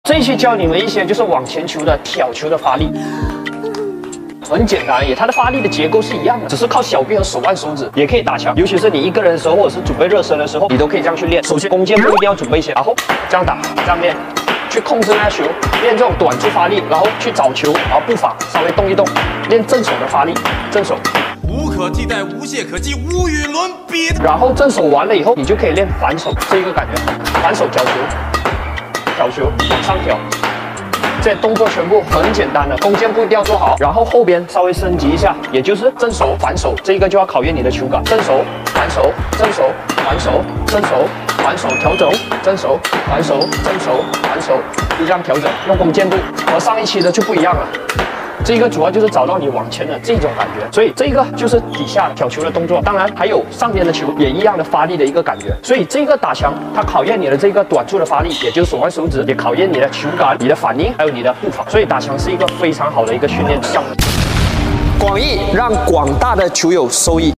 这一期教你们一些就是网前球的挑球的发力。 很简单，它的发力的结构是一样的，只是靠小臂和手腕、手指也可以打墙。尤其是你一个人的时候，或者是准备热身的时候，你都可以这样去练。首先，弓箭步一定要准备先，然后这样打，这样练，去控制那球，练这种短处发力，然后去找球，然后步伐稍微动一动，练正手的发力，正手。 无可替代，无懈可击，无与伦比。 然后正手完了以后，你就可以练反手这一个感觉，反手挑球，挑球往上挑。 这些动作全部很简单的，弓箭步一定要做好，然后后边稍微升级一下，也就是正手、反手，这一个就要考验你的球感。正手、反手、正手、反手、正手、反手调整，正手、反手、正手、反手，就这样调整。用弓箭步和上一期的就不一样了。 这个主要就是找到你往前的这种感觉，所以这个就是底下挑球的动作，当然还有上边的球也一样的发力的一个感觉。所以这个打墙它考验你的这个短处的发力，也就是手腕手指，也考验你的球感、你的反应，还有你的步伐。所以打墙是一个非常好的一个训练项目。广义让广大的球友受益。